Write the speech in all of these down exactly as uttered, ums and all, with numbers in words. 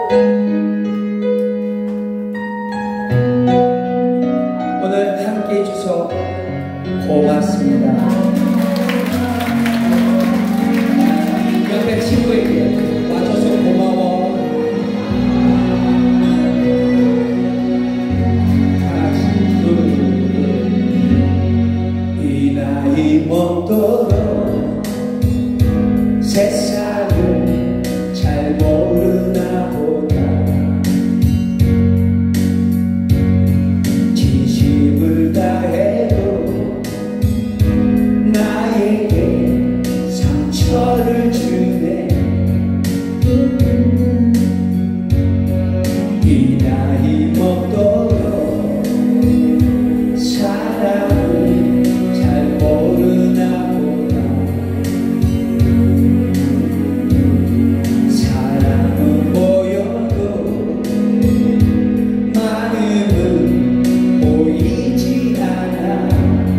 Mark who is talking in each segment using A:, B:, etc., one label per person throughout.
A: 오늘 함께 해주셔서 고맙습니다. 옆에 친구에게 와줘서 고마워. 이 나이 먹도록 세상을 잘 모르나 보다. 진심을 다해도 나에게 상처를 주네. 이 나이 먹도록 사랑을 잘 모르나 보다. 사랑은 보여도 마음은 보이지 않아.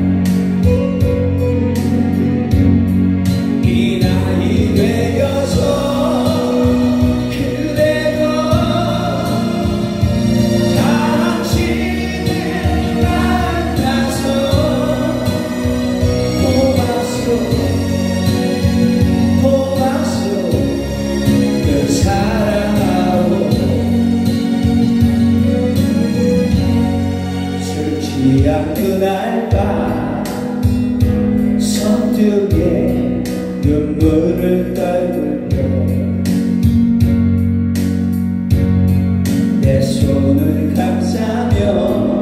A: 이 나이 되어서 그날 밤 손등에 눈물을 떨굴 때 내 손을 감싸며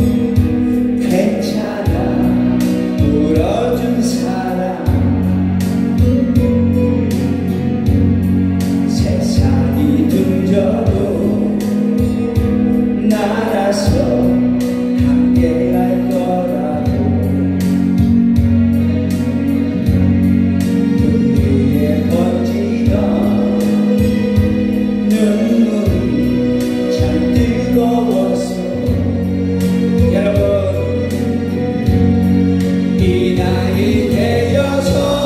A: 괜찮아 울어준 사람. 세상이 등져도 나라서 함께할 거라고. 눈 위에 번지던 눈물이 참 뜨거웠어. 여러분, 이 나이 되어서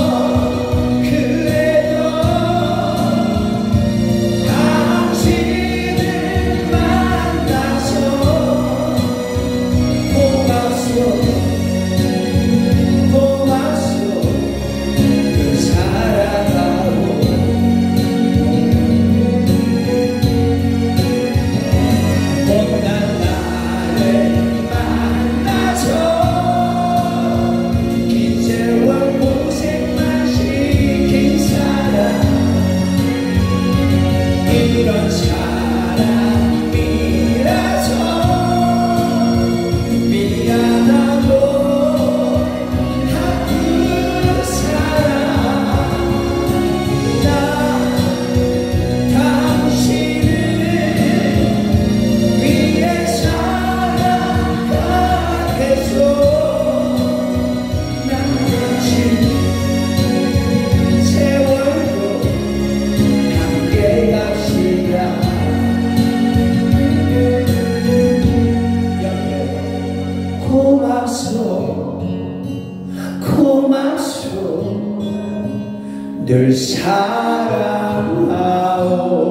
A: 이런 사람이라서 미안하고 아픈 사람. 나 당신을 위해 살아가겠소. 난 당신 세월도 함께 갑시다. 고맙소 고맙소 늘 사랑하오.